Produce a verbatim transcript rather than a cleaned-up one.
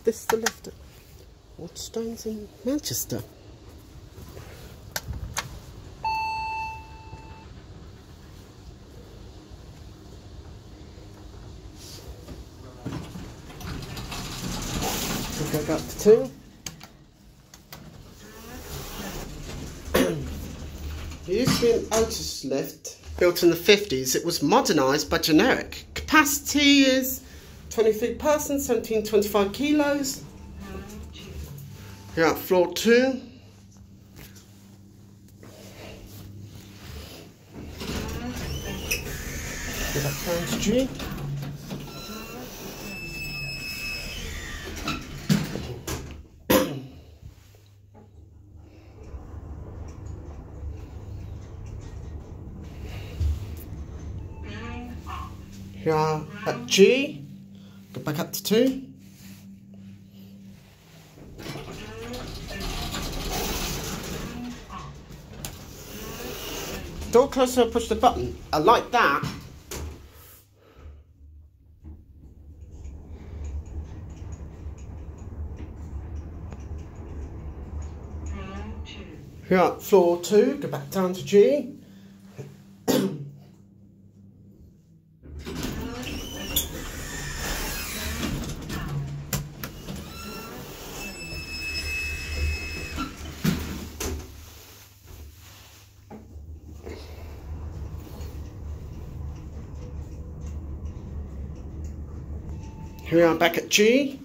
this is the lift at Waterstones in Manchester. We'll go up to two. There used to be an Otis lift built in the fifties. It was modernised by generic. Capacity is twenty-three persons, seventeen twenty-five kilos. Here at floor two. Go back down to G. Here at G, go back up to two. Door closer, push the button. I like that. Here at floor two, go back down to G. Here we are back at G.